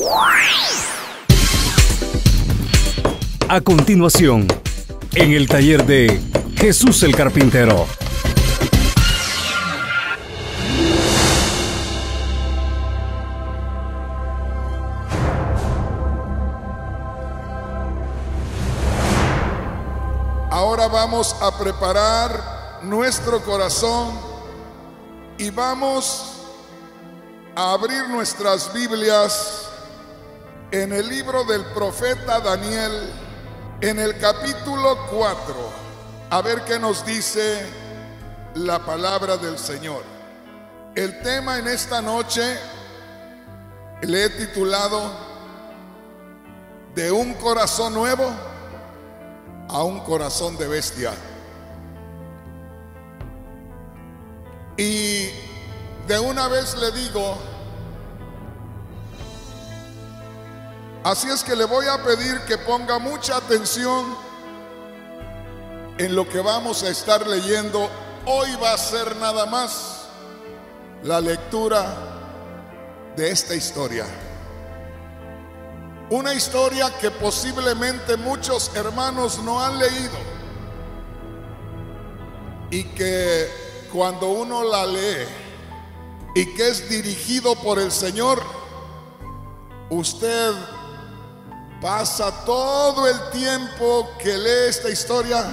A continuación, en el taller de Jesús el Carpintero. Ahora vamos a preparar nuestro corazón y vamos a abrir nuestras Biblias en el libro del profeta Daniel, en el capítulo 4, a ver qué nos dice la palabra del Señor. El tema en esta noche le he titulado De un corazón nuevo a un corazón de bestia. Y de una vez le digo, así es que le voy a pedir que ponga mucha atención en lo que vamos a estar leyendo. Hoy va a ser nada más la lectura de esta historia. Una historia que posiblemente muchos hermanos no han leído y que cuando uno la lee y que es dirigido por el Señor, usted pasa todo el tiempo que lee esta historia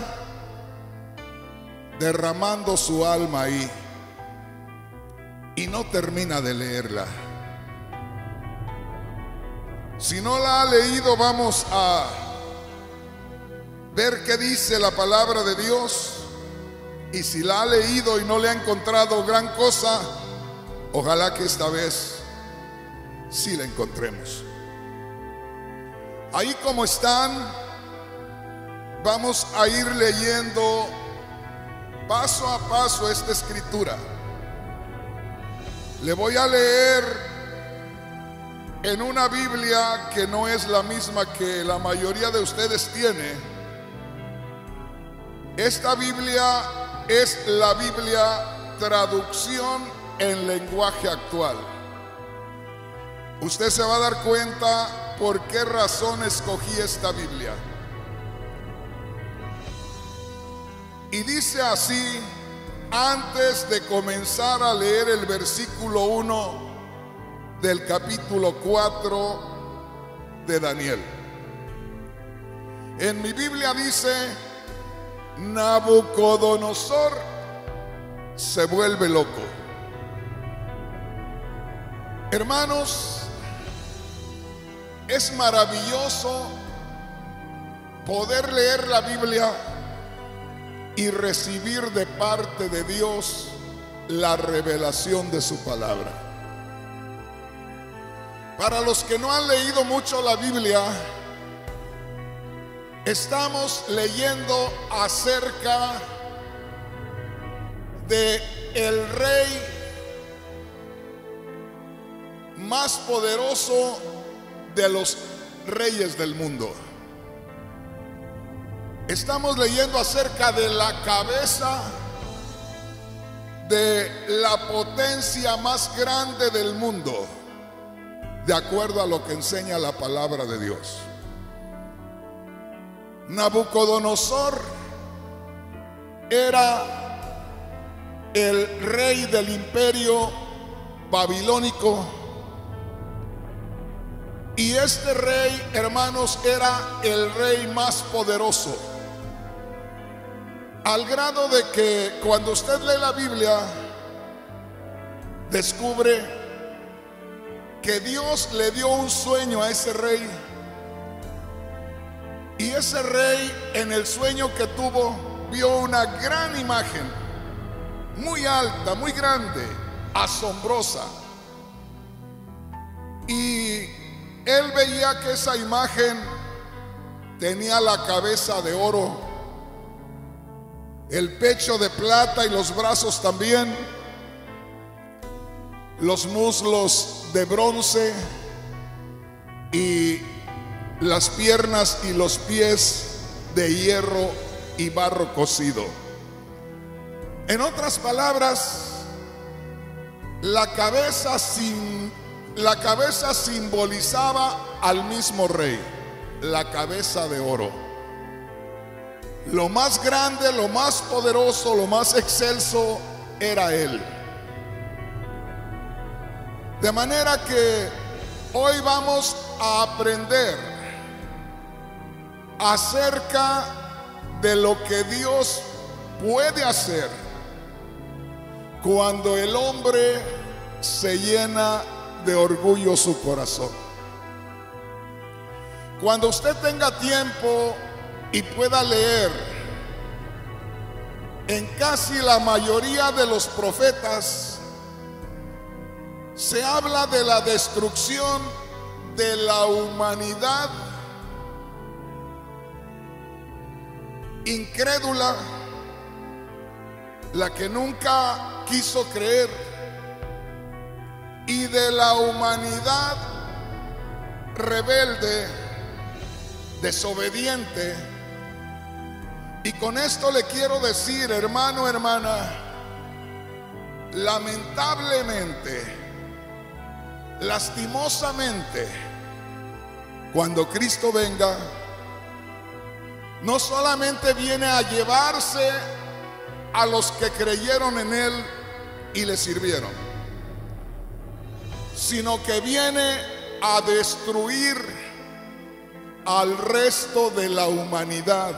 derramando su alma ahí y no termina de leerla. Si no la ha leído, vamos a ver qué dice la palabra de Dios. Y si la ha leído y no le ha encontrado gran cosa, ojalá que esta vez sí la encontremos. Ahí como están, vamos a ir leyendo paso a paso esta escritura. Le voy a leer en una Biblia que no es la misma que la mayoría de ustedes tiene. Esta Biblia es la Biblia traducción en lenguaje actual. Usted se va a dar cuenta por qué razón escogí esta Biblia. Y dice así, antes de comenzar a leer el versículo 1 del capítulo 4 de Daniel. En mi Biblia dice, Nabucodonosor se vuelve loco. Hermanos, es maravilloso poder leer la Biblia y recibir de parte de Dios la revelación de su palabra. Para los que no han leído mucho la Biblia, estamos leyendo acerca de el rey más poderoso de los reyes del mundo. Estamos leyendo acerca de la cabeza de la potencia más grande del mundo, de acuerdo a lo que enseña la palabra de Dios. Nabucodonosor era el rey del imperio babilónico. Y este rey, hermanos, era el rey más poderoso. Al grado de que cuando usted lee la Biblia, descubre que Dios le dio un sueño a ese rey. Y ese rey, en el sueño que tuvo, vio una gran imagen, muy alta, muy grande, asombrosa. Y él veía que esa imagen tenía la cabeza de oro, el pecho de plata y los brazos también, los muslos de bronce y las piernas y los pies de hierro y barro cocido. En otras palabras, la cabeza sin la cabeza simbolizaba al mismo rey, la cabeza de oro. Lo más grande, lo más poderoso, lo más excelso era él. De manera que hoy vamos a aprender acerca de lo que Dios puede hacer cuando el hombre se llena de orgullo su corazón. Cuando usted tenga tiempo y pueda leer, en casi la mayoría de los profetas se habla de la destrucción de la humanidad incrédula, la que nunca quiso creer, y de la humanidad rebelde, desobediente. Y con esto le quiero decir, hermano, hermana, lamentablemente, lastimosamente, cuando Cristo venga, no solamente viene a llevarse a los que creyeron en Él y le sirvieron, sino que viene a destruir al resto de la humanidad.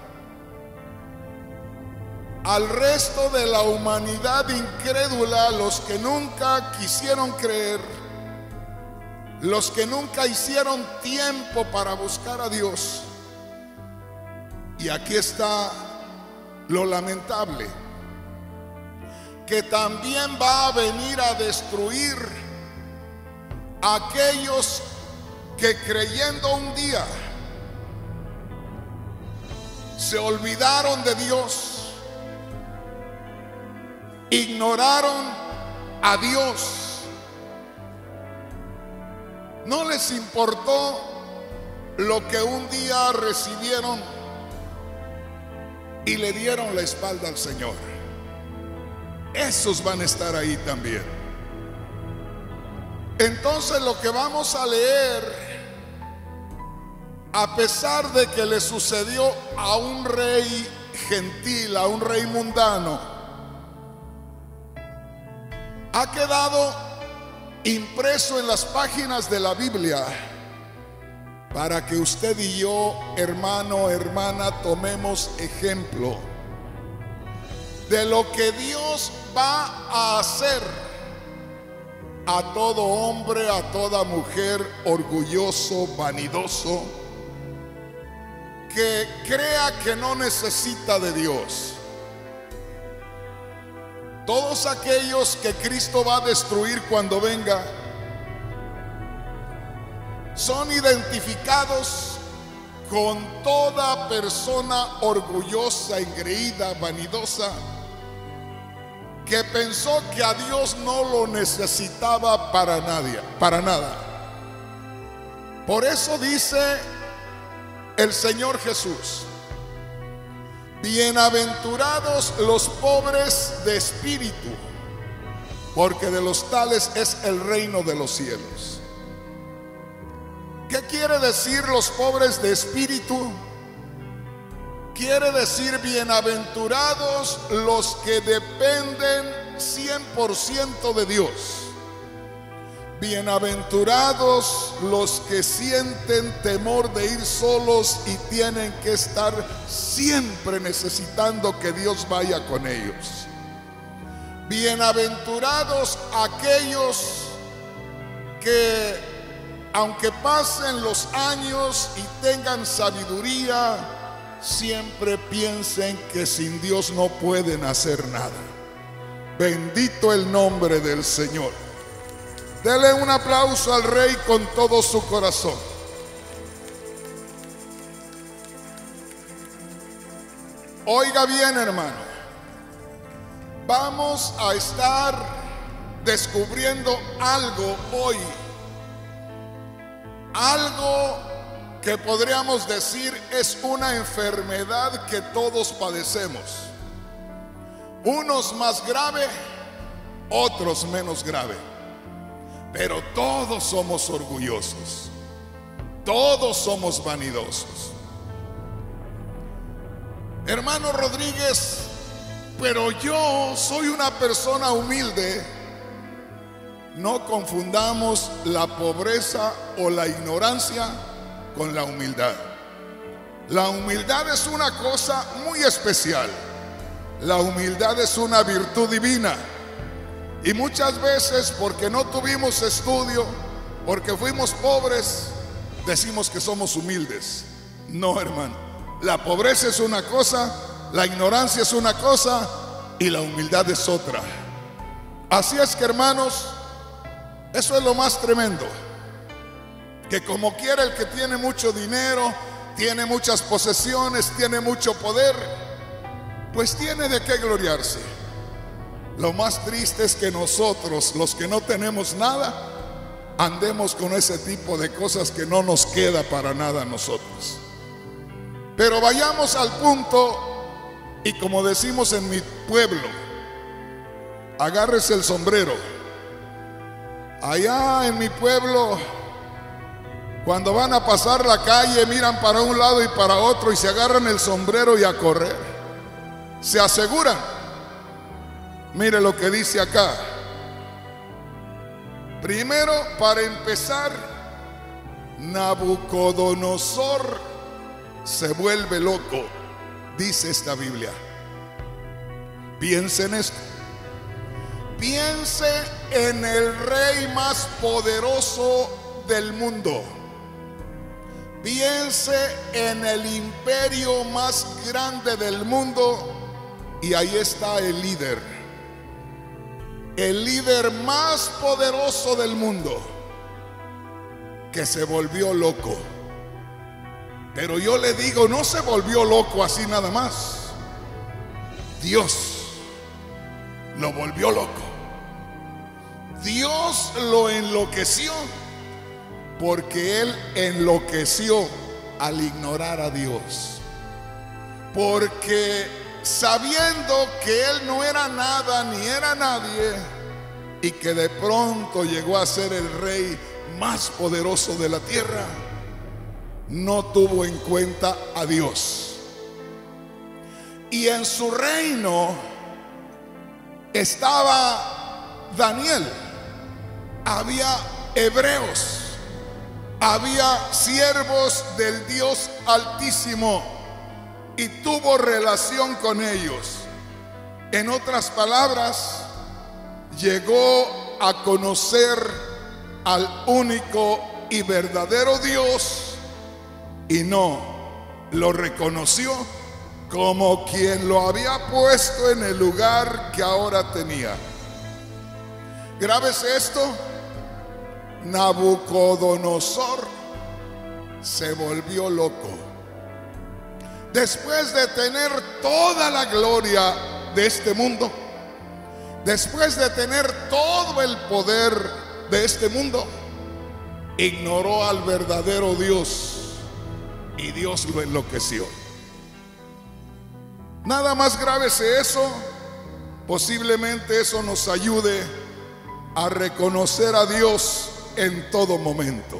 Al resto de la humanidad incrédula, los que nunca quisieron creer, los que nunca hicieron tiempo para buscar a Dios. Y aquí está lo lamentable, que también va a venir a destruir a aquellos que creyendo un día se olvidaron de Dios, ignoraron a Dios, no les importó lo que un día recibieron y le dieron la espalda al Señor. Esos van a estar ahí también. Entonces lo que vamos a leer, a pesar de que le sucedió a un rey gentil, a un rey mundano, ha quedado impreso en las páginas de la Biblia para que usted y yo, hermano, hermana, tomemos ejemplo de lo que Dios va a hacer a todo hombre, a toda mujer orgulloso, vanidoso, que crea que no necesita de Dios. Todos aquellos que Cristo va a destruir cuando venga son identificados con toda persona orgullosa, engreída, vanidosa, que pensó que a Dios no lo necesitaba para nadie, para nada. Por eso dice el Señor Jesús: bienaventurados los pobres de espíritu, porque de los tales es el reino de los cielos. ¿Qué quiere decir los pobres de espíritu? Quiere decir bienaventurados los que dependen 100% de Dios. Bienaventurados los que sienten temor de ir solos y tienen que estar siempre necesitando que Dios vaya con ellos. Bienaventurados aquellos que, aunque pasen los años y tengan sabiduría, siempre piensen que sin Dios no pueden hacer nada. Bendito el nombre del Señor. Dele un aplauso al Rey con todo su corazón. Oiga bien, hermano, vamos a estar descubriendo algo hoy, algo que podríamos decir es una enfermedad que todos padecemos, unos más grave, otros menos grave. Pero todos somos orgullosos, todos somos vanidosos. Hermano Rodríguez, pero yo soy una persona humilde. No confundamos la pobreza o la ignorancia con la humildad. La humildad es una cosa muy especial. La humildad es una virtud divina. Y muchas veces, porque no tuvimos estudio, porque fuimos pobres, decimos que somos humildes. No, hermano. La pobreza es una cosa, la ignorancia es una cosa y la humildad es otra. Así es que, hermanos, eso es lo más tremendo. Que como quiera el que tiene mucho dinero, tiene muchas posesiones, tiene mucho poder, pues tiene de qué gloriarse. Lo más triste es que nosotros, los que no tenemos nada, andemos con ese tipo de cosas que no nos queda para nada a nosotros. Pero vayamos al punto, y como decimos en mi pueblo, agárrese el sombrero. Allá en mi pueblo, cuando van a pasar la calle, miran para un lado y para otro y se agarran el sombrero y a correr. Se aseguran. Mire lo que dice acá. Primero, para empezar, Nabucodonosor se vuelve loco, dice esta Biblia. Piense en esto. Piense en el rey más poderoso del mundo. Piense en el imperio más grande del mundo y ahí está el líder más poderoso del mundo, que se volvió loco. Pero yo le digo, no se volvió loco así nada más. Dios lo volvió loco. Dios lo enloqueció, porque él enloqueció al ignorar a Dios. Porque sabiendo que él no era nada ni era nadie, y que de pronto llegó a ser el rey más poderoso de la tierra, no tuvo en cuenta a Dios. Y en su reino estaba Daniel, había hebreos, había siervos del Dios Altísimo, y tuvo relación con ellos. En otras palabras, llegó a conocer al único y verdadero Dios, y no lo reconoció como quien lo había puesto en el lugar que ahora tenía. Grábese esto: Nabucodonosor se volvió loco. Después de tener toda la gloria de este mundo, después de tener todo el poder de este mundo, ignoró al verdadero Dios y Dios lo enloqueció. Nada más grábese eso. Posiblemente eso nos ayude a reconocer a Dios en todo momento.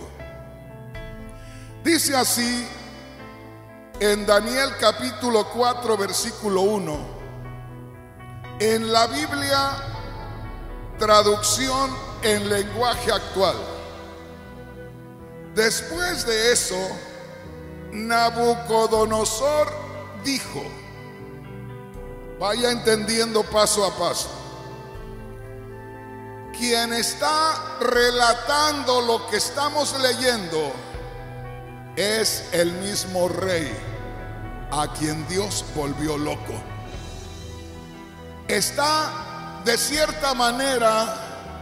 Dice así en Daniel capítulo 4 versículo 1, en la Biblia traducción en lenguaje actual: después de eso, Nabucodonosor dijo. Vaya entendiendo paso a paso. Quien está relatando lo que estamos leyendo es el mismo rey a quien Dios volvió loco. Está de cierta manera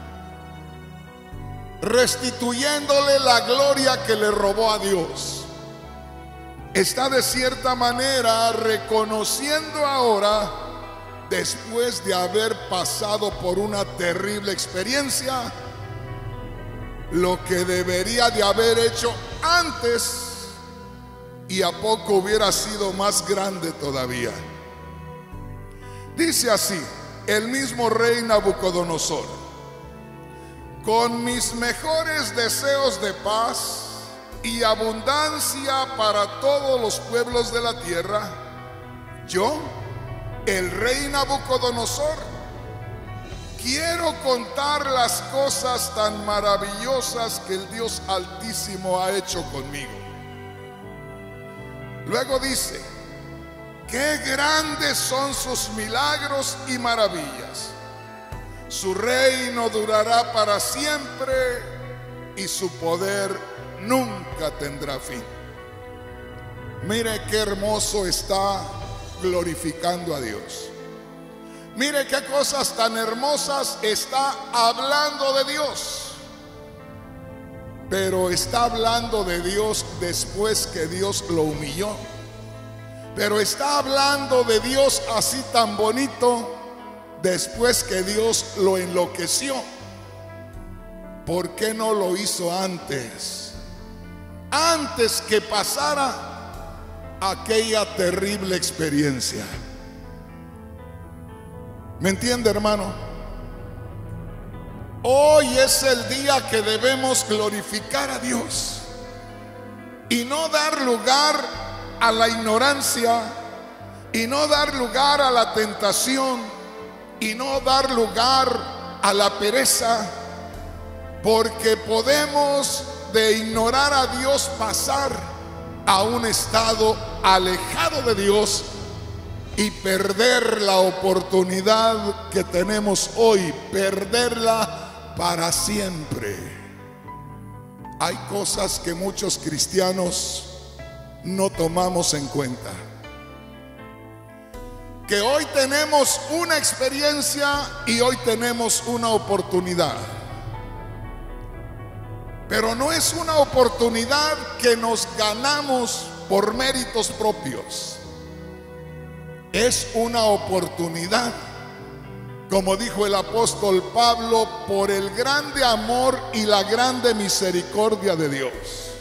restituyéndole la gloria que le robó a Dios. Está de cierta manera reconociendo ahora, después de haber pasado por una terrible experiencia, lo que debería de haber hecho antes, y a poco hubiera sido más grande todavía. Dice así el mismo rey Nabucodonosor: con mis mejores deseos de paz y abundancia para todos los pueblos de la tierra, yo, el rey Nabucodonosor, quiero contar las cosas tan maravillosas que el Dios Altísimo ha hecho conmigo. Luego dice: qué grandes son sus milagros y maravillas. Su reino durará para siempre y su poder nunca tendrá fin. Mire qué hermoso está glorificando a Dios. Mire qué cosas tan hermosas está hablando de Dios. Pero está hablando de Dios después que Dios lo humilló. Pero está hablando de Dios así tan bonito después que Dios lo enloqueció. ¿Por qué no lo hizo antes? Antes que pasara aquella terrible experiencia. ¿Me entiende, hermano? Hoy es el día que debemos glorificar a Dios y no dar lugar a la ignorancia, y no dar lugar a la tentación, y no dar lugar a la pereza, porque podemos de ignorar a Dios pasar a un estado alejado de Dios y perder la oportunidad que tenemos hoy, perderla para siempre. Hay cosas que muchos cristianos no tomamos en cuenta. Que hoy tenemos una experiencia y hoy tenemos una oportunidad. Pero no es una oportunidad que nos ganamos por méritos propios. Es una oportunidad, como dijo el apóstol Pablo, por el grande amor y la grande misericordia de Dios.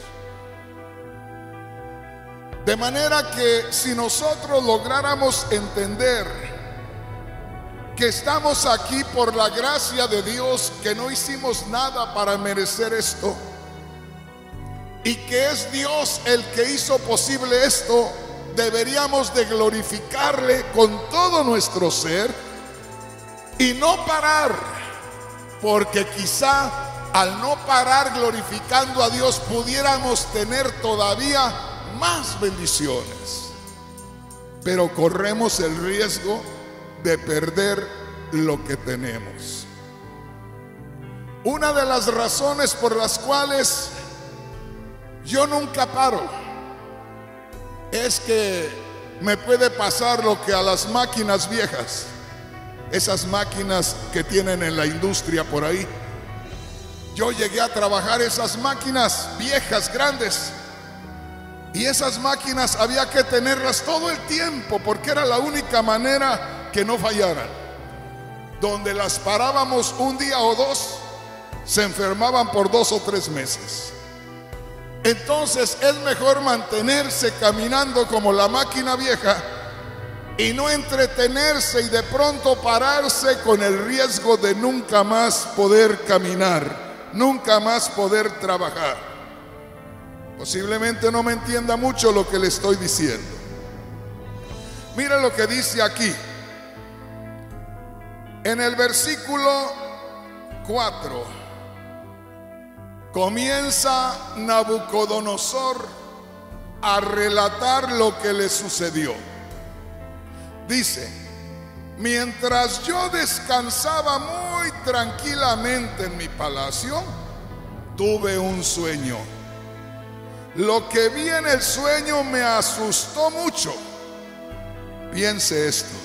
De manera que si nosotros lográramos entender que estamos aquí por la gracia de Dios, que no hicimos nada para merecer esto, y que es Dios el que hizo posible esto, deberíamos de glorificarle con todo nuestro ser y no parar, porque quizá al no parar glorificando a Dios pudiéramos tener todavía más bendiciones, pero corremos el riesgo de perder lo que tenemos. Una de las razones por las cuales yo nunca paro es que me puede pasar lo que a las máquinas viejas, esas máquinas que tienen en la industria por ahí. Yo llegué a trabajar esas máquinas viejas, grandes, y esas máquinas había que tenerlas todo el tiempo porque era la única manera que no fallaran. Donde las parábamos un día o dos, se enfermaban por 2 o 3 meses. Entonces es mejor mantenerse caminando como la máquina vieja y no entretenerse y de pronto pararse con el riesgo de nunca más poder caminar, nunca más poder trabajar. Posiblemente no me entienda mucho lo que le estoy diciendo. Mira lo que dice aquí. En el versículo 4 comienza Nabucodonosor a relatar lo que le sucedió. Dice: mientras yo descansaba muy tranquilamente en mi palacio, tuve un sueño. Lo que vi en el sueño me asustó mucho. Piense esto.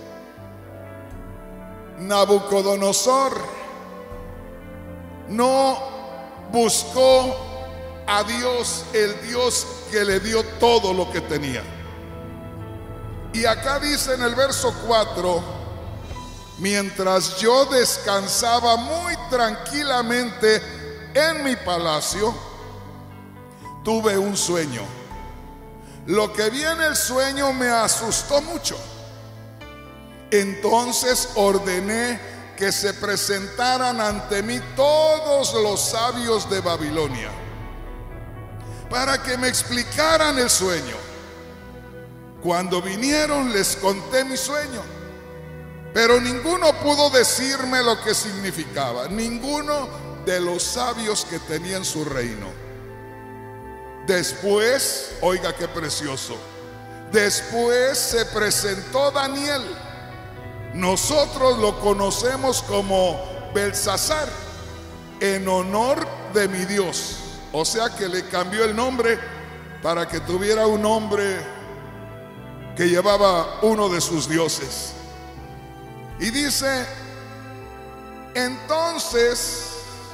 Nabucodonosor no buscó a Dios, el Dios que le dio todo lo que tenía. Y acá dice en el verso 4: mientras yo descansaba muy tranquilamente en mi palacio, tuve un sueño. Lo que vi en el sueño me asustó mucho. Entonces ordené que se presentaran ante mí todos los sabios de Babilonia, para que me explicaran el sueño. Cuando vinieron les conté mi sueño, pero ninguno pudo decirme lo que significaba, ninguno de los sabios que tenían su reino. Después, oiga qué precioso, después se presentó Daniel. Nosotros lo conocemos como Belsasar, en honor de mi Dios. O sea que le cambió el nombre para que tuviera un nombre que llevaba uno de sus dioses. Y dice, entonces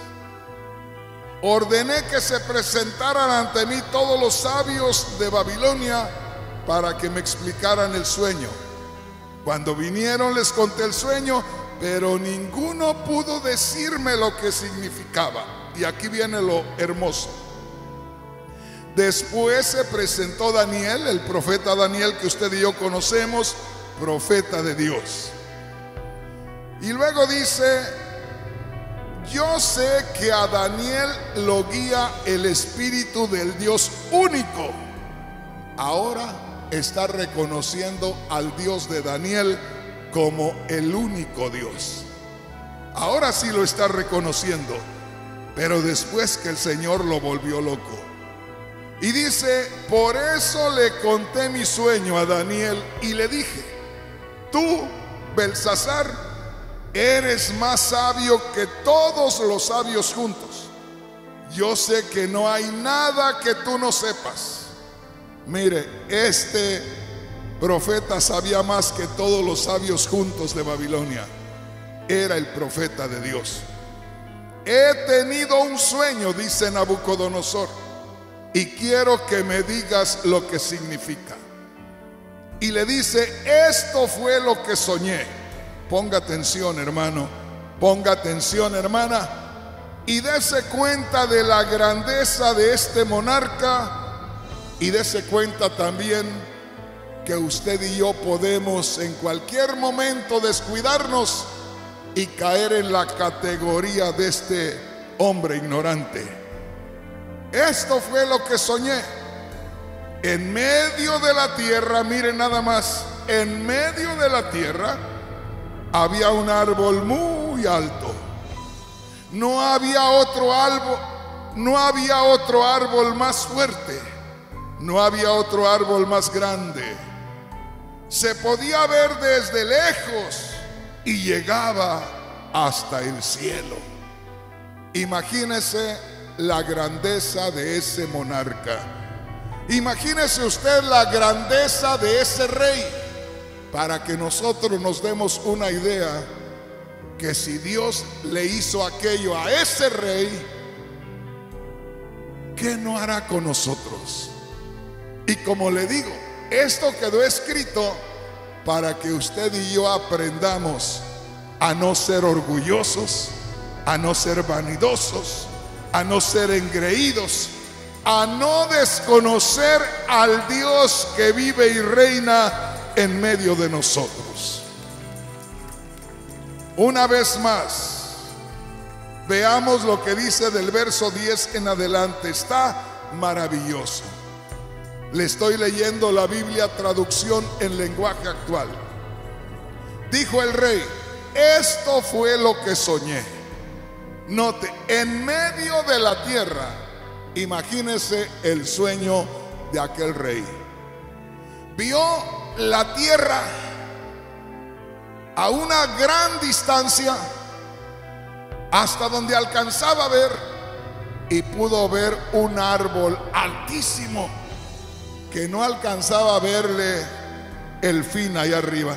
ordené que se presentaran ante mí todos los sabios de Babilonia para que me explicaran el sueño. Cuando vinieron les conté el sueño, pero ninguno pudo decirme lo que significaba. Y aquí viene lo hermoso. Después se presentó Daniel, el profeta Daniel que usted y yo conocemos, profeta de Dios. Y luego dice, yo sé que a Daniel lo guía el Espíritu del Dios único. Ahora está reconociendo al Dios de Daniel como el único Dios. Ahora sí lo está reconociendo, pero después que el Señor lo volvió loco. Y dice, por eso le conté mi sueño a Daniel y le dije, tú, Belsasar, eres más sabio que todos los sabios juntos. Yo sé que no hay nada que tú no sepas. Mire, este profeta sabía más que todos los sabios juntos de Babilonia. Era el profeta de Dios. He tenido un sueño, dice Nabucodonosor, y quiero que me digas lo que significa. Y le dice, esto fue lo que soñé. Ponga atención, hermano, ponga atención, hermana, y dése cuenta de la grandeza de este monarca, y dése cuenta también que usted y yo podemos en cualquier momento descuidarnos y caer en la categoría de este hombre ignorante. Esto fue lo que soñé. En medio de la tierra, miren nada más, en medio de la tierra había un árbol muy alto. No había otro árbol más fuerte. No había otro árbol más grande. Se podía ver desde lejos y llegaba hasta el cielo. Imagínese la grandeza de ese monarca. Imagínese usted la grandeza de ese rey, para que nosotros nos demos una idea que si Dios le hizo aquello a ese rey, ¿qué no hará con nosotros? Y como le digo, esto quedó escrito para que usted y yo aprendamos a no ser orgullosos, a no ser vanidosos, a no ser engreídos, a no desconocer al Dios que vive y reina en medio de nosotros. Una vez más, veamos lo que dice del verso 10 en adelante. Está maravilloso. Le estoy leyendo la Biblia traducción en lenguaje actual. Dijo el rey, esto fue lo que soñé. Note, en medio de la tierra, imagínese el sueño de aquel rey. Vio la tierra a una gran distancia, hasta donde alcanzaba a ver, y pudo ver un árbol altísimo que no alcanzaba a verle el fin allá arriba.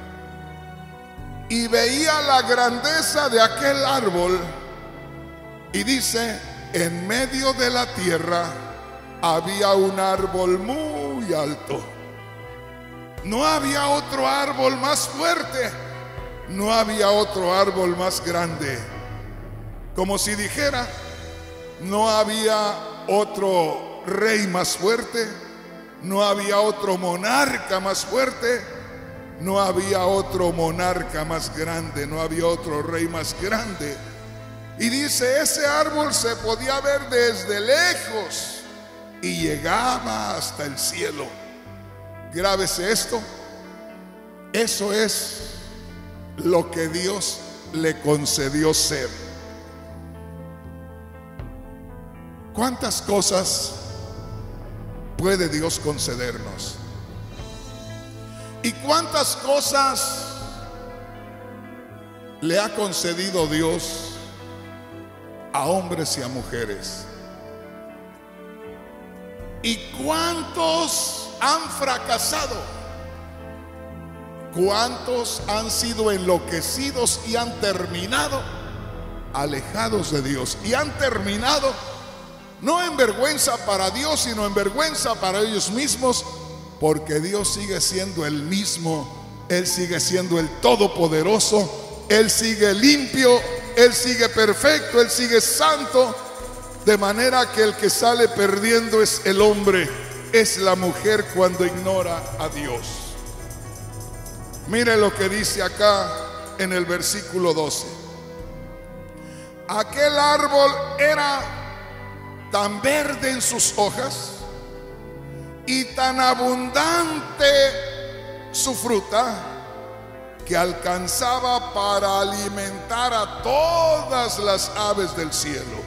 Y veía la grandeza de aquel árbol. Y dice, en medio de la tierra había un árbol muy alto. No había otro árbol más fuerte, no había otro árbol más grande. Como si dijera, no había otro rey más fuerte, no había otro monarca más fuerte, No había otro monarca más grande, no había otro rey más grande. Y dice, ese árbol se podía ver desde lejos y llegaba hasta el cielo. Grábese esto. Eso es lo que Dios le concedió ser. ¿Cuántas cosas puede Dios concedernos? ¿Y cuántas cosas le ha concedido Dios a hombres y a mujeres? ¿Y cuántos han fracasado? ¿Cuántos han sido enloquecidos y han terminado alejados de Dios? Y han terminado no en vergüenza para Dios, sino en vergüenza para ellos mismos, porque Dios sigue siendo el mismo. Él sigue siendo el todopoderoso. Él sigue limpio, Él sigue perfecto, Él sigue santo. De manera que el que sale perdiendo es el hombre, es la mujer cuando ignora a Dios. Mire lo que dice acá en el versículo 12. Aquel árbol era tan verde en sus hojas y tan abundante su fruta, que alcanzaba para alimentar a todas las aves del cielo.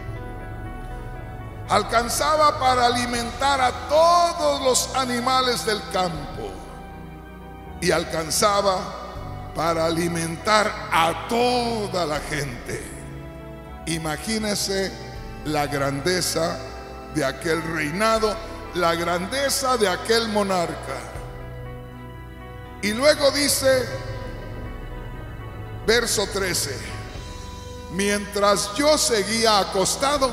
Alcanzaba para alimentar a todos los animales del campo. Y alcanzaba para alimentar a toda la gente. Imagínese la grandeza de aquel reinado, la grandeza de aquel monarca. Y luego dice, verso 13: mientras yo seguía acostado,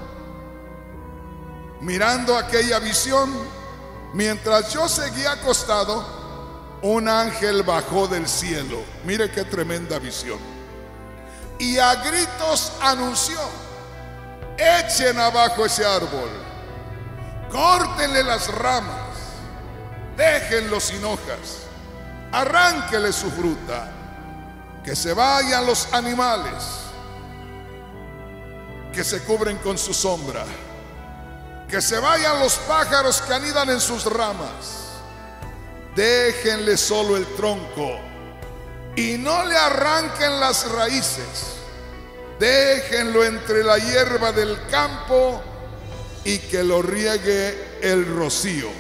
mirando aquella visión, mientras yo seguía acostado, un ángel bajó del cielo. Mire qué tremenda visión. Y a gritos anunció: echen abajo ese árbol, córtenle las ramas, déjenlo sin hojas, arránquele su fruta, que se vayan los animales que se cubren con su sombra, que se vayan los pájaros que anidan en sus ramas. Déjenle solo el tronco y no le arranquen las raíces. Déjenlo entre la hierba del campo y que lo riegue el rocío.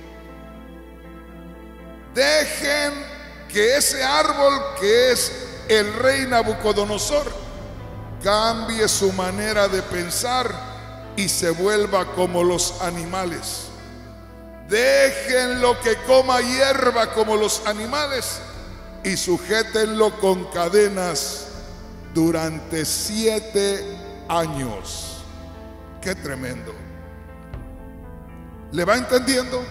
Dejen que ese árbol, que es el rey Nabucodonosor, cambie su manera de pensar y se vuelva como los animales. Déjenlo que coma hierba como los animales y sujétenlo con cadenas durante 7 años. Qué tremendo. ¿Le va entendiendo?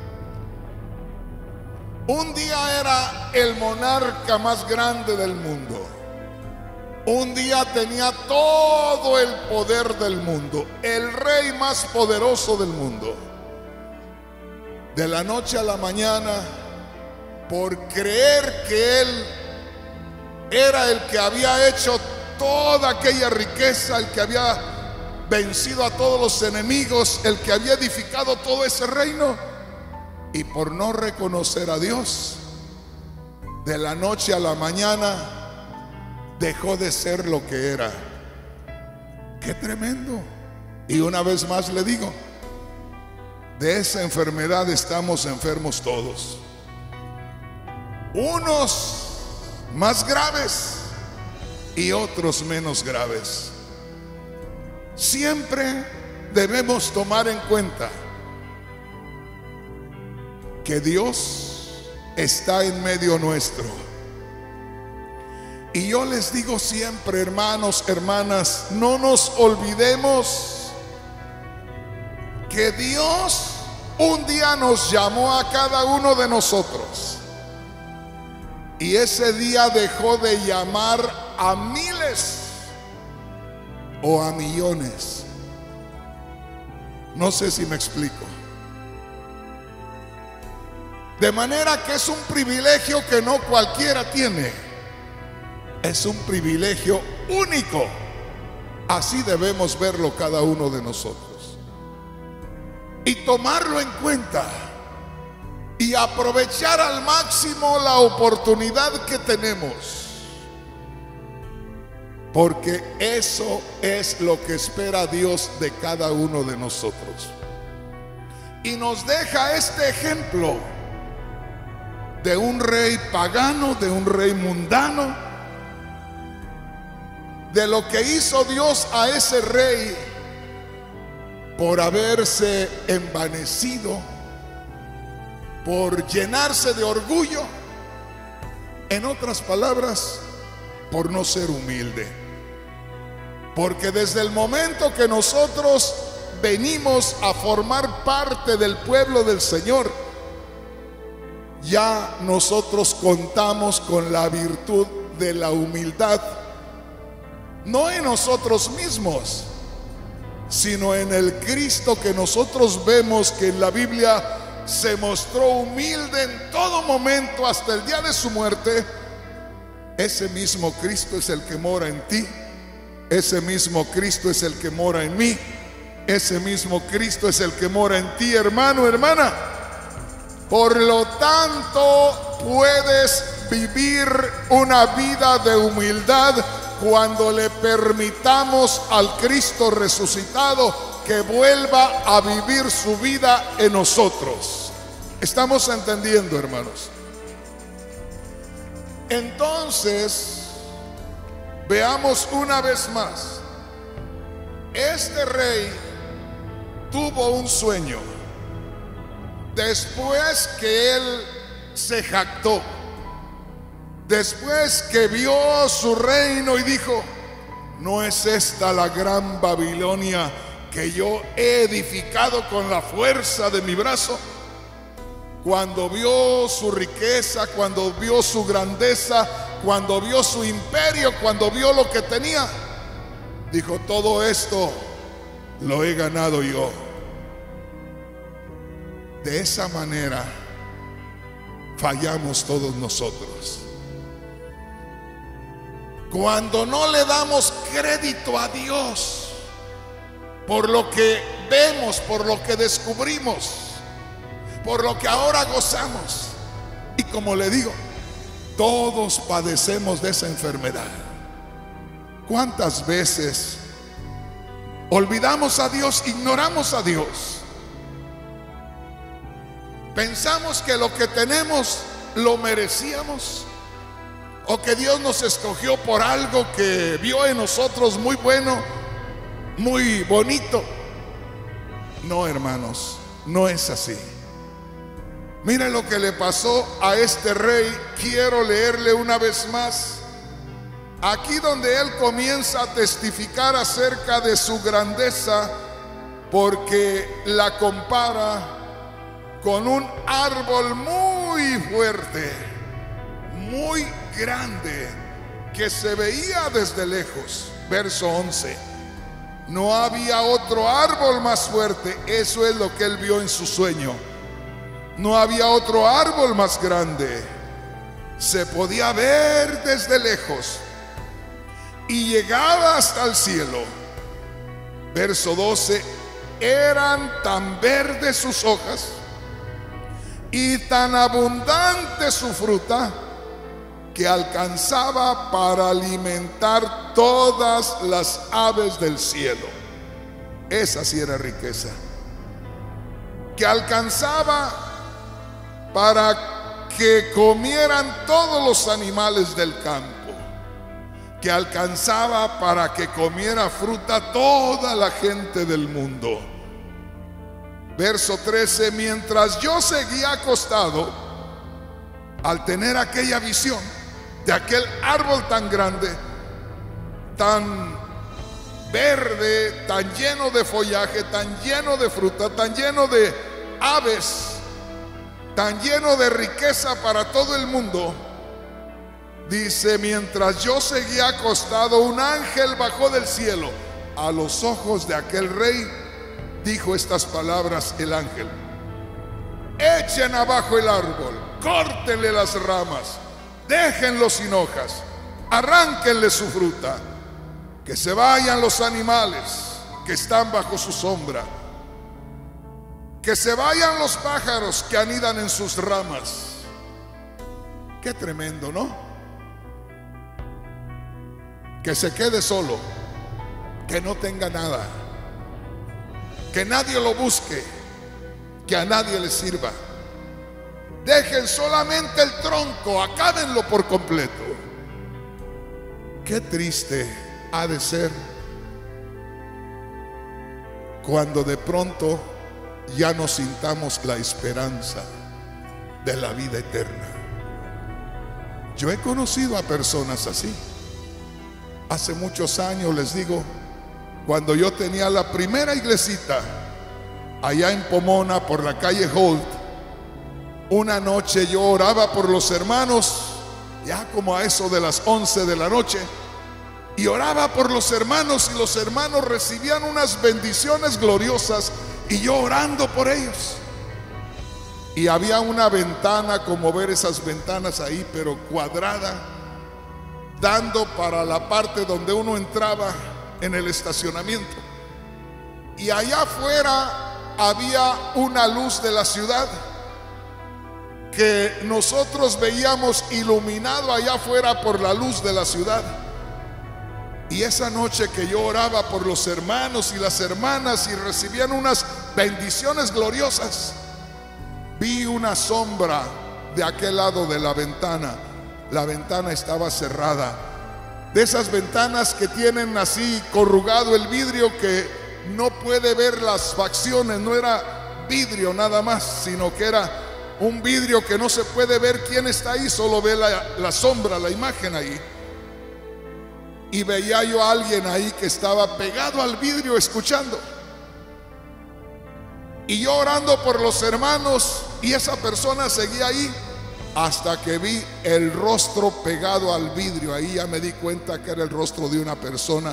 Un día era el monarca más grande del mundo. Un día tenía todo el poder del mundo, el rey más poderoso del mundo. De la noche a la mañana, por creer que él era el que había hecho toda aquella riqueza, el que había vencido a todos los enemigos, el que había edificado todo ese reino, y por no reconocer a Dios, de la noche a la mañana dejó de ser lo que era. Qué tremendo. Y una vez más le digo, de esa enfermedad estamos enfermos todos. Unos más graves y otros menos graves. Siempre debemos tomar en cuenta que Dios está en medio nuestro. Y yo les digo siempre, hermanos, hermanas, no nos olvidemos que Dios un día nos llamó a cada uno de nosotros, y ese día dejó de llamar a miles o a millones. No sé si me explico. De manera que es un privilegio que no cualquiera tiene. Es un privilegio único. Así debemos verlo cada uno de nosotros. Y tomarlo en cuenta. Y aprovechar al máximo la oportunidad que tenemos. Porque eso es lo que espera Dios de cada uno de nosotros. Y nos deja este ejemplo de un rey pagano, de un rey mundano, de lo que hizo Dios a ese rey por haberse envanecido, por llenarse de orgullo, en otras palabras, por no ser humilde. Porque desde el momento que nosotros venimos a formar parte del pueblo del Señor, ya nosotros contamos con la virtud de la humildad, no en nosotros mismos, sino en el Cristo que nosotros vemos que en la Biblia se mostró humilde en todo momento hasta el día de su muerte. Ese mismo Cristo es el que mora en ti, ese mismo Cristo es el que mora en mí, ese mismo Cristo es el que mora en ti, hermano, hermana. Por lo tanto, puedes vivir una vida de humildad cuando le permitamos al Cristo resucitado que vuelva a vivir su vida en nosotros. ¿Estamos entendiendo, hermanos? Entonces, veamos una vez más. Este rey tuvo un sueño después que él se jactó, después que vio su reino y dijo: ¿no es esta la gran Babilonia que yo he edificado con la fuerza de mi brazo? Cuando vio su riqueza, cuando vio su grandeza, cuando vio su imperio, cuando vio lo que tenía, dijo: todo esto lo he ganado yo. De esa manera fallamos todos nosotros. Cuando no le damos crédito a Dios por lo que vemos, por lo que descubrimos, por lo que ahora gozamos. Y como le digo, todos padecemos de esa enfermedad. ¿Cuántas veces olvidamos a Dios, ignoramos a Dios? Pensamos que lo que tenemos lo merecíamos, o que Dios nos escogió por algo que vio en nosotros muy bueno, muy bonito. No, hermanos, no es así. Miren lo que le pasó a este rey. Quiero leerle una vez más. Aquí donde él comienza a testificar acerca de su grandeza, porque la compara con un árbol muy fuerte, muy grande, que se veía desde lejos. Verso 11. No había otro árbol más fuerte. Eso es lo que él vio en su sueño. No había otro árbol más grande. Se podía ver desde lejos y llegaba hasta el cielo. Verso 12. Eran tan verdes sus hojas y tan abundante su fruta que alcanzaba para alimentar todas las aves del cielo. Esa sí era riqueza. Que alcanzaba para que comieran todos los animales del campo. Que alcanzaba para que comiera fruta toda la gente del mundo. Verso 13. Mientras yo seguía acostado, al tener aquella visión de aquel árbol tan grande, tan verde, tan lleno de follaje, tan lleno de fruta, tan lleno de aves, tan lleno de riqueza para todo el mundo, dice: mientras yo seguía acostado, un ángel bajó del cielo. A los ojos de aquel rey dijo estas palabras el ángel: echen abajo el árbol, córtenle las ramas, déjenlo sin hojas, arránquenle su fruta, que se vayan los animales que están bajo su sombra, que se vayan los pájaros que anidan en sus ramas. Qué tremendo, ¿no? Que se quede solo, que no tenga nada, que nadie lo busque, que a nadie le sirva. Dejen solamente el tronco, acábenlo por completo. Qué triste ha de ser cuando de pronto ya no sintamos la esperanza de la vida eterna. Yo he conocido a personas así. Hace muchos años, les digo, cuando yo tenía la primera iglesita allá en Pomona por la calle Holt, una noche yo oraba por los hermanos, ya como a eso de las 11 de la noche, y oraba por los hermanos, y los hermanos recibían unas bendiciones gloriosas y yo orando por ellos. Y había una ventana, como ver esas ventanas ahí, pero cuadrada, dando para la parte donde uno entraba en el estacionamiento. Y allá afuera había una luz de la ciudad que nosotros veíamos iluminado allá afuera por la luz de la ciudad. Y esa noche que yo oraba por los hermanos y las hermanas y recibían unas bendiciones gloriosas, vi una sombra de aquel lado de la ventana. La ventana estaba cerrada, de esas ventanas que tienen así corrugado el vidrio, que no puede ver las facciones. No era vidrio nada más, sino que era un vidrio que no se puede ver quién está ahí, solo ve la sombra, la imagen ahí. Y veía yo a alguien ahí que estaba pegado al vidrio escuchando. Y yo orando por los hermanos, y esa persona seguía ahí, hasta que vi el rostro pegado al vidrio. Ahí ya me di cuenta que era el rostro de una persona.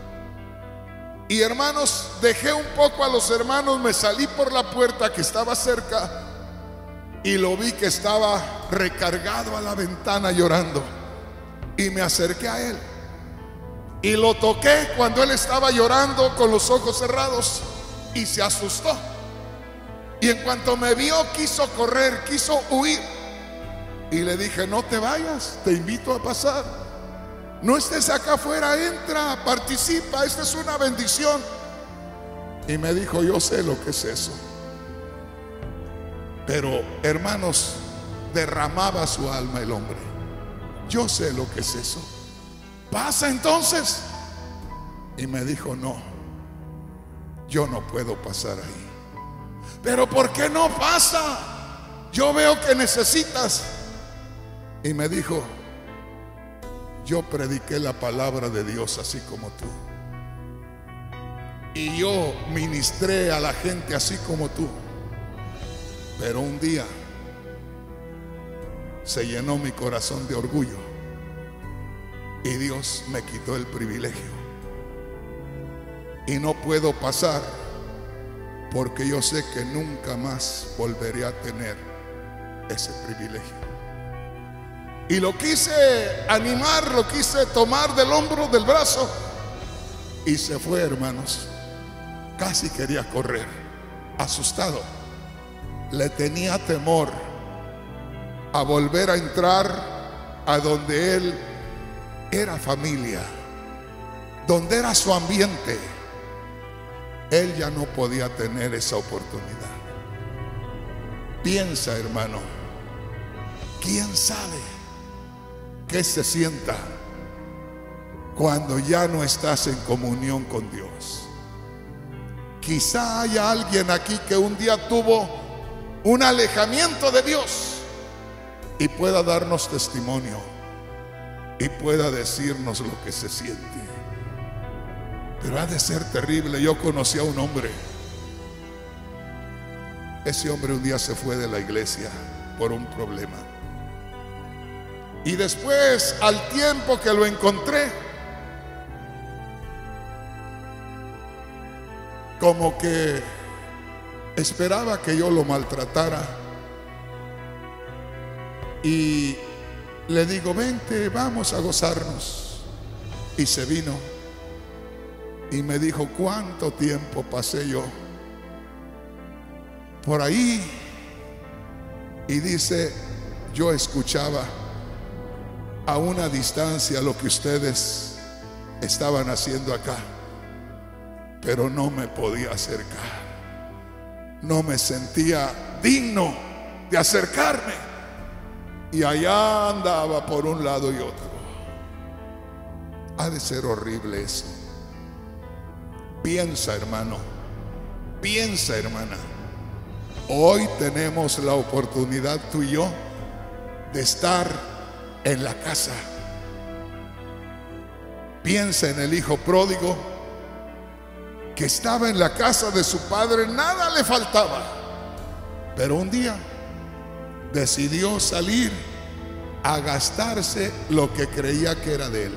Y hermanos, dejé un poco a los hermanos, me salí por la puerta que estaba cerca y lo vi que estaba recargado a la ventana llorando. Y me acerqué a él y lo toqué cuando él estaba llorando con los ojos cerrados, y se asustó. Y en cuanto me vio, quiso correr, quiso huir. Y le dije: no te vayas, te invito a pasar. No estés acá afuera, entra, participa, esta es una bendición. Y me dijo: yo sé lo que es eso. Pero hermanos, derramaba su alma el hombre. Yo sé lo que es eso. ¿Pasa entonces? Y me dijo: no, yo no puedo pasar ahí. ¿Pero por qué no pasa? Yo veo que necesitas. Y me dijo: yo prediqué la palabra de Dios así como tú, y yo ministré a la gente así como tú. Pero un día se llenó mi corazón de orgullo y Dios me quitó el privilegio. Y no puedo pasar porque yo sé que nunca más volveré a tener ese privilegio. Y lo quise animar, lo quise tomar del hombro, del brazo, y se fue, hermanos. Casi quería correr, asustado. Le tenía temor a volver a entrar a donde él era familia, donde era su ambiente. Él ya no podía tener esa oportunidad. Piensa, hermano, ¿quién sabe qué se sienta cuando ya no estás en comunión con Dios? Quizá haya alguien aquí que un día tuvo un alejamiento de Dios y pueda darnos testimonio y pueda decirnos lo que se siente. Pero ha de ser terrible. Yo conocí a un hombre. Ese hombre un día se fue de la iglesia por un problema. Y después, al tiempo que lo encontré, como que esperaba que yo lo maltratara Y le digo, vente, vamos a gozarnos. Y se vino y me dijo, ¿cuánto tiempo pasé yo por ahí? Y dice, yo escuchaba a una distancia lo que ustedes estaban haciendo acá, pero no me podía acercar. No me sentía digno de acercarme. Y allá andaba por un lado y otro. Ha de ser horrible eso. Piensa, hermano. Piensa, hermana. Hoy tenemos la oportunidad, tú y yo, de estar en la casa. Piensa en el hijo pródigo que estaba en la casa de su padre, nada le faltaba, pero un día decidió salir a gastarse lo que creía que era de él,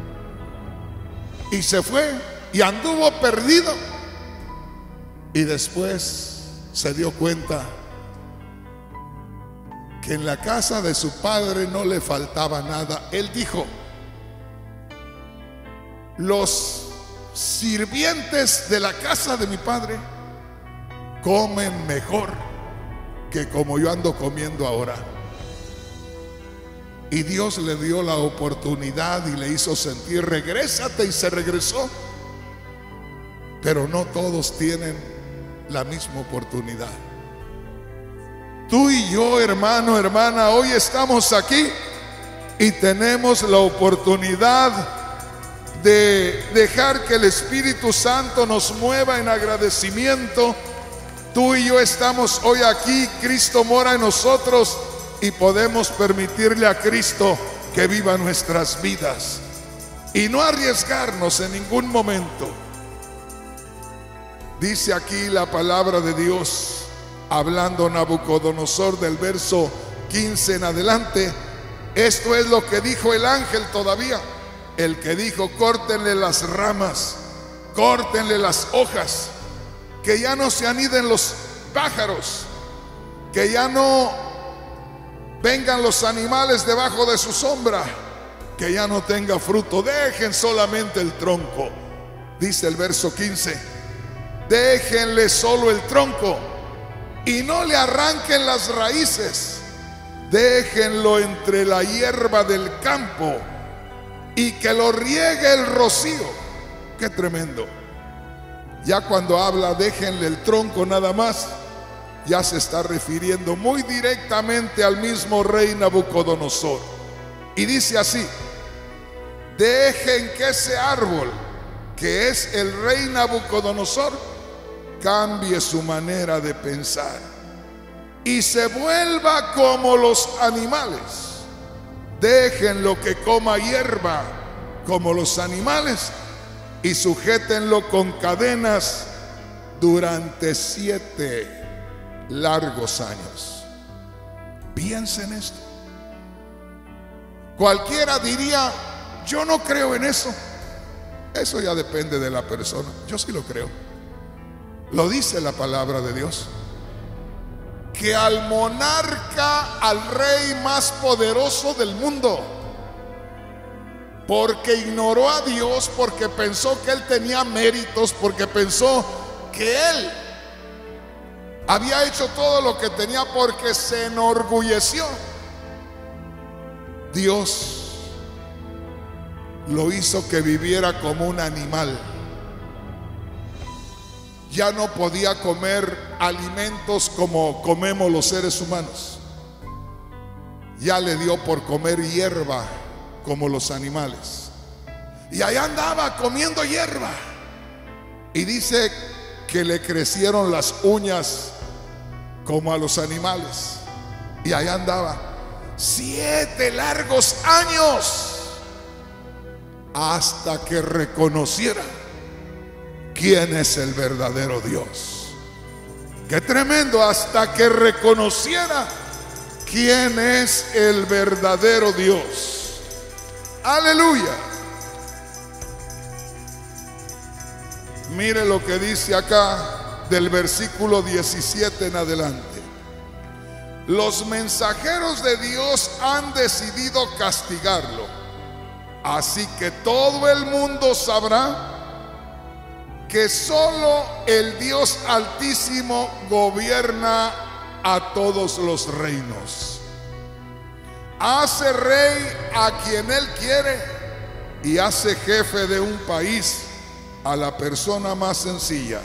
y se fue y anduvo perdido, y después se dio cuenta que en la casa de su padre no le faltaba nada. Él dijo, los sirvientes de la casa de mi padre comen mejor que como yo ando comiendo ahora. Y Dios le dio la oportunidad y le hizo sentir, regrésate, y se regresó. Pero no todos tienen la misma oportunidad. Tú y yo, hermano, hermana, hoy estamos aquí y tenemos la oportunidad de dejar que el Espíritu Santo nos mueva en agradecimiento. Tú y yo estamos hoy aquí, Cristo mora en nosotros y podemos permitirle a Cristo que viva nuestras vidas y no arriesgarnos en ningún momento. Dice aquí la palabra de Dios, hablando Nabucodonosor, del verso 15 en adelante. Esto es lo que dijo el ángel todavía, el que dijo, córtenle las ramas, córtenle las hojas, que ya no se aniden los pájaros, que ya no vengan los animales debajo de su sombra, que ya no tenga fruto, dejen solamente el tronco. Dice el verso 15, déjenle solo el tronco y no le arranquen las raíces, déjenlo entre la hierba del campo y que lo riegue el rocío. Qué tremendo. Ya cuando habla déjenle el tronco nada más, ya se está refiriendo muy directamente al mismo rey Nabucodonosor. Y dice así, dejen que ese árbol, que es el rey Nabucodonosor, cambie su manera de pensar y se vuelva como los animales. Déjenlo que coma hierba como los animales y sujétenlo con cadenas durante 7 largos años. Piensen en esto. Cualquiera diría, yo no creo en eso. Eso ya depende de la persona. Yo sí lo creo. Lo dice la palabra de Dios, que al monarca, al rey más poderoso del mundo, porque ignoró a Dios, porque pensó que él tenía méritos, porque pensó que él había hecho todo lo que tenía, porque se enorgulleció, Dios lo hizo que viviera como un animal. Ya no podía comer alimentos como comemos los seres humanos. Ya le dio por comer hierba como los animales. Y allá andaba comiendo hierba. Y dice que le crecieron las uñas como a los animales. Y allá andaba 7 largos años hasta que reconociera quién es el verdadero Dios. Qué tremendo, hasta que reconociera quién es el verdadero Dios. Aleluya. Mire lo que dice acá del versículo 17 en adelante. los mensajeros de Dios han decidido castigarlo. Así que todo el mundo sabrá que solo el Dios Altísimo gobierna a todos los reinos. Hace rey a quien Él quiere y hace jefe de un país a la persona más sencilla.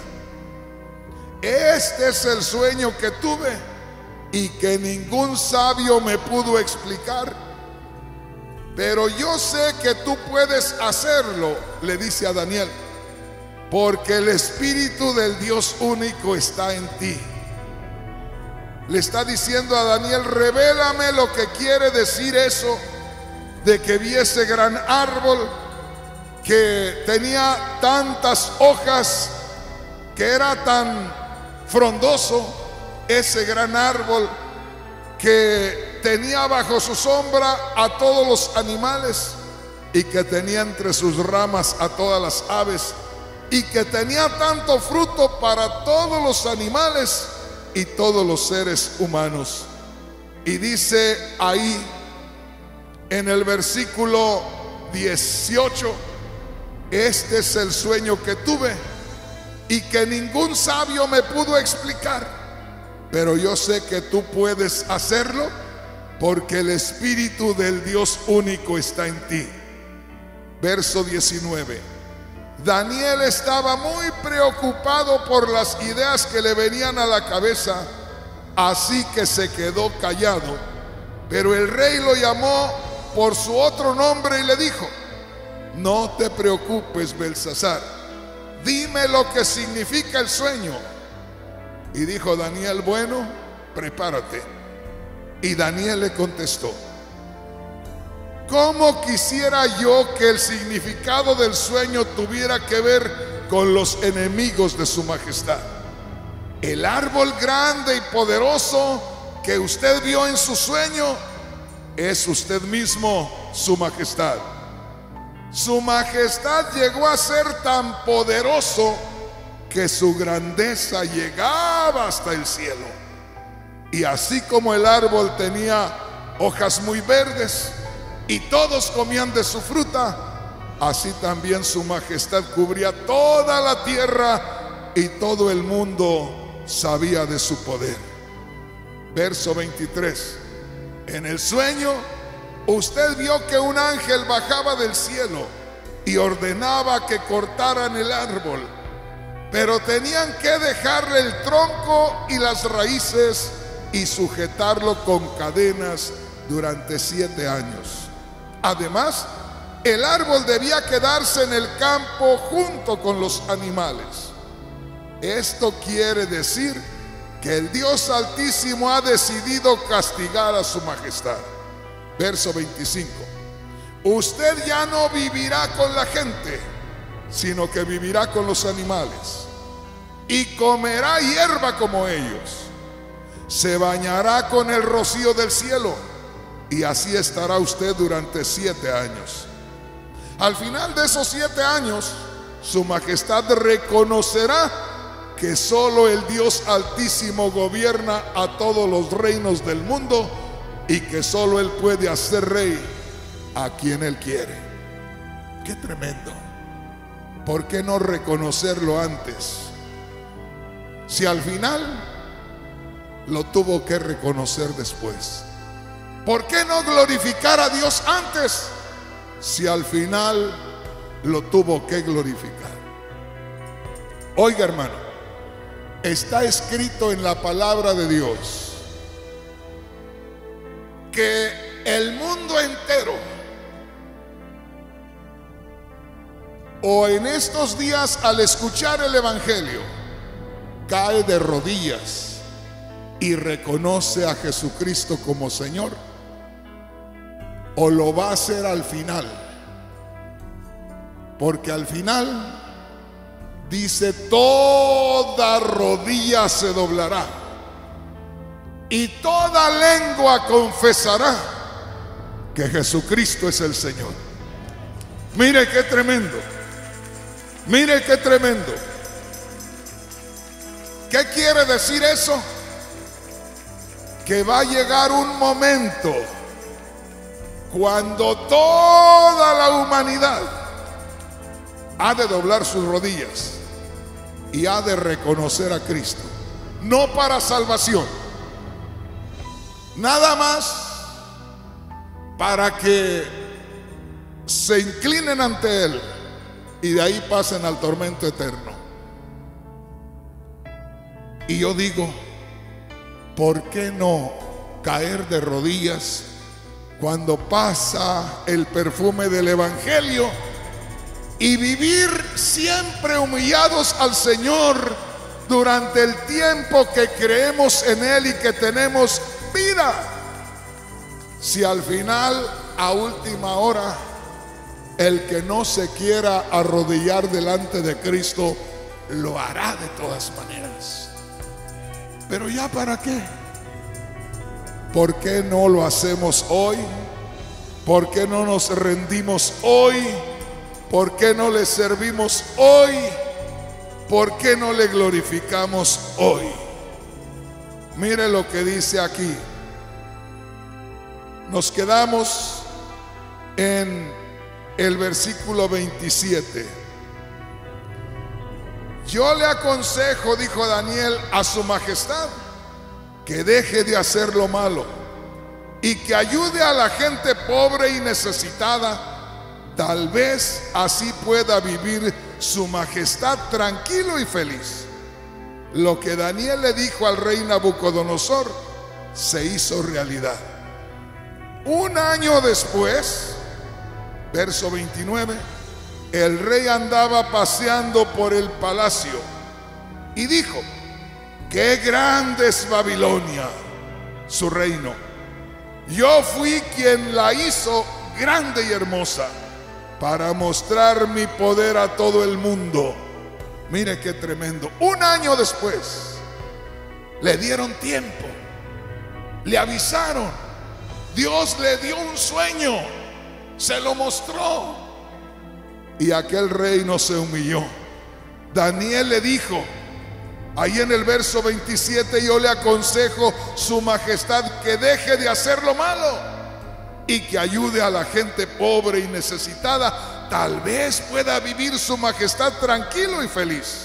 Este es el sueño que tuve y que ningún sabio me pudo explicar. Pero yo sé que tú puedes hacerlo, le dice a Daniel, porque el Espíritu del Dios único está en ti. Le está diciendo a Daniel: revélame lo que quiere decir eso de que vi ese gran árbol que tenía tantas hojas, que era tan frondoso, ese gran árbol que tenía bajo su sombra a todos los animales y que tenía entre sus ramas a todas las aves y que tenía tanto fruto para todos los animales y todos los seres humanos. Y dice ahí en el versículo 18: este es el sueño que tuve y que ningún sabio me pudo explicar, pero yo sé que tú puedes hacerlo porque el Espíritu del Dios único está en ti. Verso 19: Daniel estaba muy preocupado por las ideas que le venían a la cabeza, así que se quedó callado. Pero el rey lo llamó por su otro nombre y le dijo: no te preocupes, Belsasar, dime lo que significa el sueño. Y dijo Daniel: bueno, prepárate. Y Daniel le contestó: ¿cómo quisiera yo que el significado del sueño tuviera que ver con los enemigos de su majestad? El árbol grande y poderoso que usted vio en su sueño es usted mismo, su majestad. Su majestad llegó a ser tan poderoso que su grandeza llegaba hasta el cielo. Y así como el árbol tenía hojas muy verdes y todos comían de su fruta, así también su majestad cubría toda la tierra y todo el mundo sabía de su poder. Verso 23: en el sueño usted vio que un ángel bajaba del cielo y ordenaba que cortaran el árbol, pero tenían que dejarle el tronco y las raíces y sujetarlo con cadenas durante 7 años. Además, el árbol debía quedarse en el campo junto con los animales. Esto quiere decir que el Dios Altísimo ha decidido castigar a su majestad. Verso 25: usted ya no vivirá con la gente, sino que vivirá con los animales y comerá hierba como ellos. Se bañará con el rocío del cielo y así estará usted durante 7 años. Al final de esos 7 años, su majestad reconocerá que solo el Dios Altísimo gobierna a todos los reinos del mundo y que solo Él puede hacer rey a quien Él quiere. ¡Qué tremendo! ¿Por qué no reconocerlo antes? Si al final lo tuvo que reconocer después. ¿Por qué no glorificar a Dios antes? Si al final lo tuvo que glorificar. Oiga, hermano, está escrito en la palabra de Dios que el mundo entero, o en estos días al escuchar el evangelio, cae de rodillas y reconoce a Jesucristo como Señor, o lo va a hacer al final, porque al final dice: toda rodilla se doblará y toda lengua confesará que Jesucristo es el Señor. Mire qué tremendo, mire qué tremendo. ¿Qué quiere decir eso? que va a llegar un momento cuando toda la humanidad ha de doblar sus rodillas y ha de reconocer a Cristo, no para salvación, nada más para que se inclinen ante Él y de ahí pasen al tormento eterno. Y yo digo, ¿por qué no caer de rodillas cuando pasa el perfume del Evangelio y vivir siempre humillados al Señor durante el tiempo que creemos en Él y que tenemos vida? Si al final, a última hora, el que no se quiera arrodillar delante de Cristo lo hará de todas maneras. Pero ya para qué. ¿Por qué no lo hacemos hoy? ¿Por qué no nos rendimos hoy? ¿Por qué no le servimos hoy? ¿Por qué no le glorificamos hoy? Mire lo que dice aquí. Nos quedamos en el versículo 27. Yo le aconsejo, dijo Daniel, a su majestad, que deje de hacer lo malo y que ayude a la gente pobre y necesitada. Tal vez así pueda vivir su majestad tranquilo y feliz. Lo que Daniel le dijo al rey Nabucodonosor se hizo realidad. Un año después, verso 29, el rey andaba paseando por el palacio y dijo: qué grande es Babilonia, su reino. Yo fui quien la hizo grande y hermosa para mostrar mi poder a todo el mundo. Mire qué tremendo. Un año después le dieron tiempo, le avisaron, Dios le dio un sueño, se lo mostró, y aquel rey no se humilló. Daniel le dijo, ahí en el verso 27, yo le aconsejo, su majestad, que deje de hacer lo malo y que ayude a la gente pobre y necesitada. Tal vez pueda vivir su majestad tranquilo y feliz.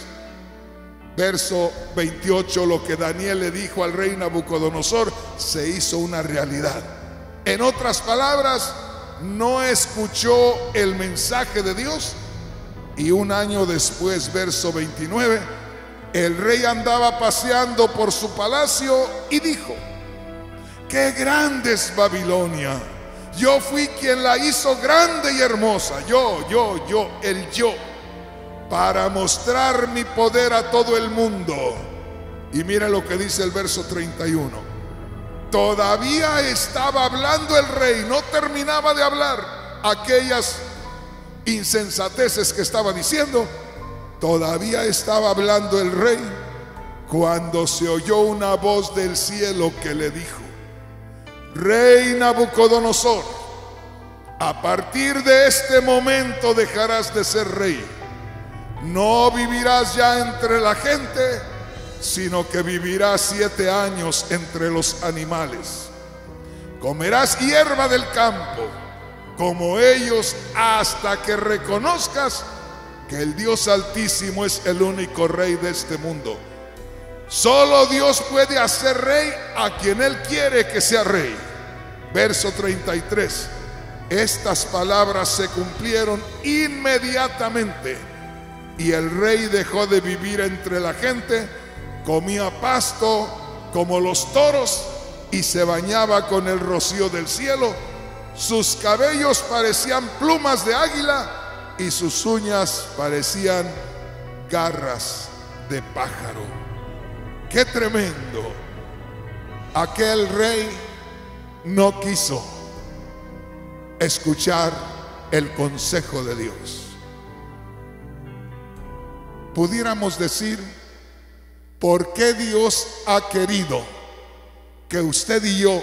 Verso 28, lo que Daniel le dijo al rey Nabucodonosor se hizo una realidad. En otras palabras, no escuchó el mensaje de Dios, y un año después, verso 29, el rey andaba paseando por su palacio y dijo: qué grande es Babilonia. Yo fui quien la hizo grande y hermosa. El yo, para mostrar mi poder a todo el mundo. Y mira lo que dice el verso 31. Todavía estaba hablando el rey, no terminaba de hablar aquellas insensateces que estaba diciendo. Todavía estaba hablando el rey cuando se oyó una voz del cielo que le dijo: Rey Nabucodonosor, a partir de este momento dejarás de ser rey. No vivirás ya entre la gente, sino que vivirás 7 años entre los animales. Comerás hierba del campo como ellos, hasta que reconozcas que el Dios Altísimo es el único rey de este mundo. Solo Dios puede hacer rey a quien Él quiere que sea rey. Verso 33. Estas palabras se cumplieron inmediatamente, y el rey dejó de vivir entre la gente, comía pasto como los toros y se bañaba con el rocío del cielo. Sus cabellos parecían plumas de águila y sus uñas parecían garras de pájaro. ¡Qué tremendo! Aquel rey no quiso escuchar el consejo de Dios. Pudiéramos decir, ¿por qué Dios ha querido que usted y yo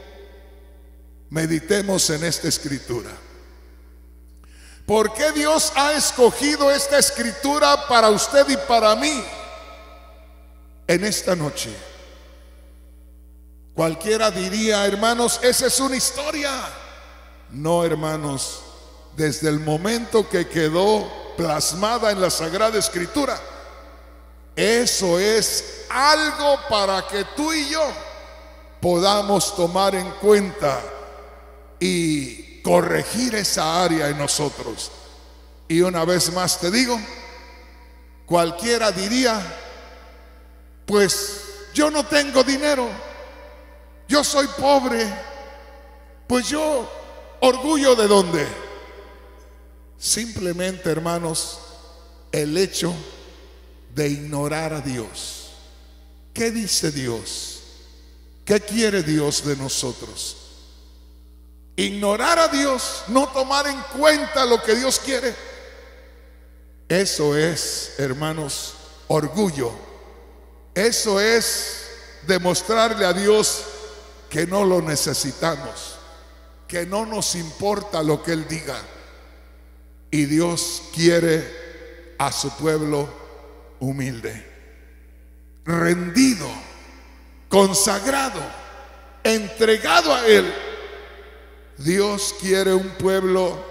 meditemos en esta escritura? ¿Por qué Dios ha escogido esta escritura para usted y para mí en esta noche? Cualquiera diría, hermanos, esa es una historia. No, hermanos, desde el momento que quedó plasmada en la Sagrada Escritura, eso es algo para que tú y yo podamos tomar en cuenta y corregir esa área en nosotros. Y una vez más te digo, cualquiera diría, pues yo no tengo dinero, yo soy pobre, pues yo, orgullo de dónde. Simplemente, hermanos, el hecho de ignorar a Dios. ¿Qué dice Dios? ¿Qué quiere Dios de nosotros? Ignorar a Dios, no tomar en cuenta lo que Dios quiere. Eso es, hermanos, orgullo. Eso es demostrarle a Dios que no lo necesitamos, que no nos importa lo que Él diga. Y Dios quiere a su pueblo humilde, rendido, consagrado, entregado a Él. Dios quiere un pueblo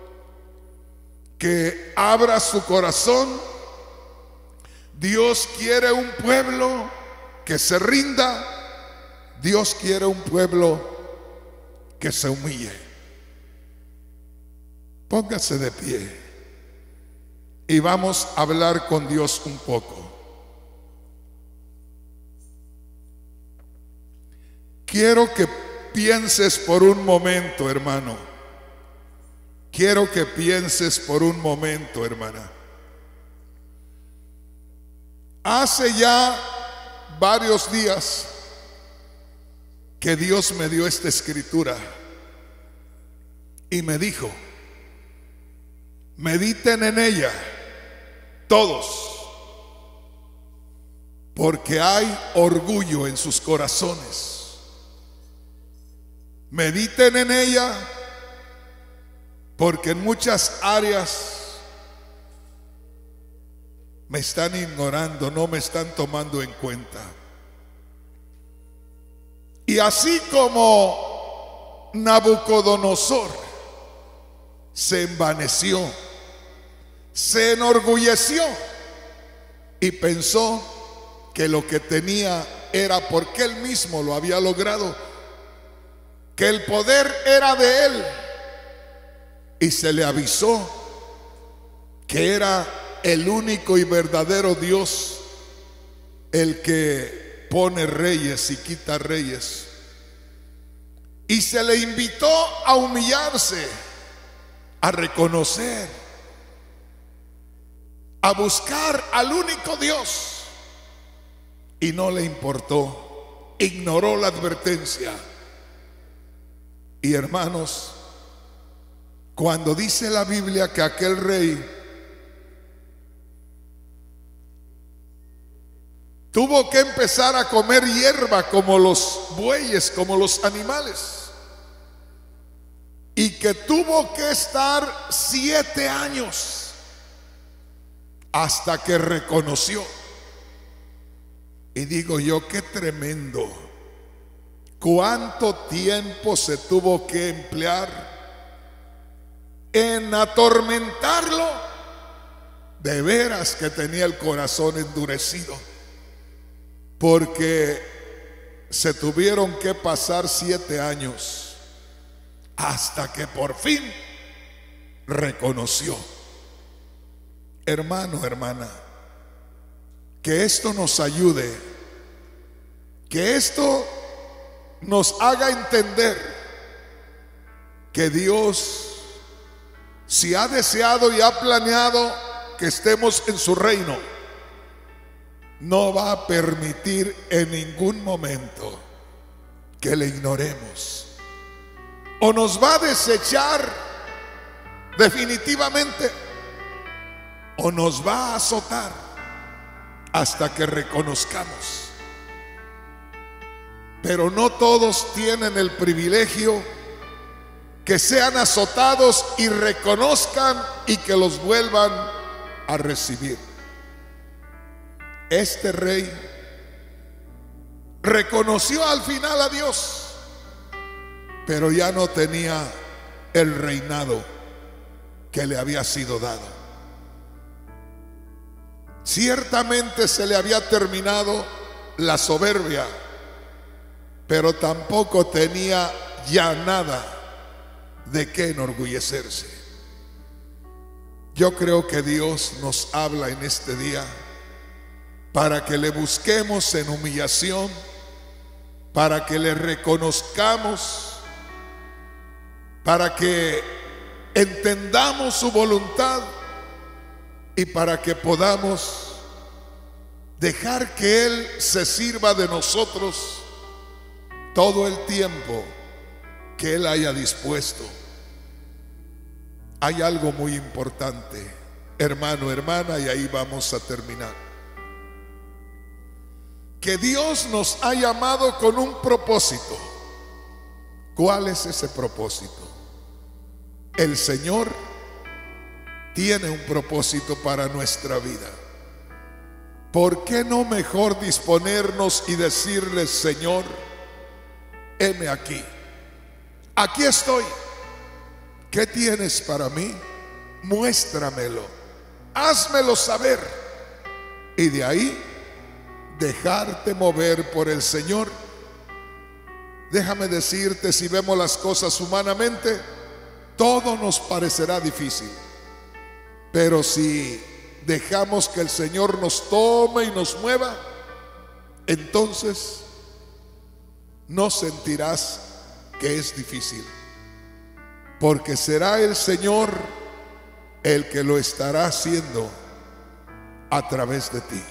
que abra su corazón. Dios quiere un pueblo que se rinda. Dios quiere un pueblo que se humille. Póngase de pie y vamos a hablar con Dios un poco. Quiero que pienses por un momento, hermano. Quiero que pienses por un momento, hermana. Hace ya varios días que Dios me dio esta escritura y me dijo: mediten en ella todos, porque hay orgullo en sus corazones. Mediten en ella, porque en muchas áreas me están ignorando, no me están tomando en cuenta. Y así como Nabucodonosor se envaneció, se enorgulleció y pensó que lo que tenía era porque él mismo lo había logrado, que el poder era de él, y se le avisó que era el único y verdadero Dios el que pone reyes y quita reyes, y se le invitó a humillarse, a reconocer, a buscar al único Dios, y no le importó, ignoró la advertencia. Y hermanos, cuando dice la Biblia que aquel rey tuvo que empezar a comer hierba como los bueyes, como los animales, y que tuvo que estar 7 años hasta que reconoció. Y digo yo, qué tremendo. ¿Cuánto tiempo se tuvo que emplear en atormentarlo? De veras que tenía el corazón endurecido, porque se tuvieron que pasar 7 años hasta que por fin reconoció. Hermano, hermana, que esto nos ayude, que esto nos haga entender que Dios, si ha deseado y ha planeado que estemos en su reino, no va a permitir en ningún momento que le ignoremos, o nos va a desechar definitivamente, o nos va a azotar hasta que reconozcamos. Pero no todos tienen el privilegio que sean azotados y reconozcan y que los vuelvan a recibir. Este rey reconoció al final a Dios, pero ya no tenía el reinado que le había sido dado. Ciertamente se le había terminado la soberbia, pero tampoco tenía ya nada de qué enorgullecerse. Yo creo que Dios nos habla en este día para que le busquemos en humillación, para que le reconozcamos, para que entendamos su voluntad y para que podamos dejar que Él se sirva de nosotros todo el tiempo que Él haya dispuesto. Hay algo muy importante, hermano, hermana, y ahí vamos a terminar. Que Dios nos ha llamado con un propósito. ¿Cuál es ese propósito? El Señor tiene un propósito para nuestra vida. ¿Por qué no mejor disponernos y decirle: Señor, heme aquí, aquí estoy, ¿qué tienes para mí? Muéstramelo, házmelo saber, y de ahí dejarte mover por el Señor. Déjame decirte, si vemos las cosas humanamente, todo nos parecerá difícil, pero si dejamos que el Señor nos tome y nos mueva, entonces no sentirás que es difícil, porque será el Señor el que lo estará haciendo a través de ti.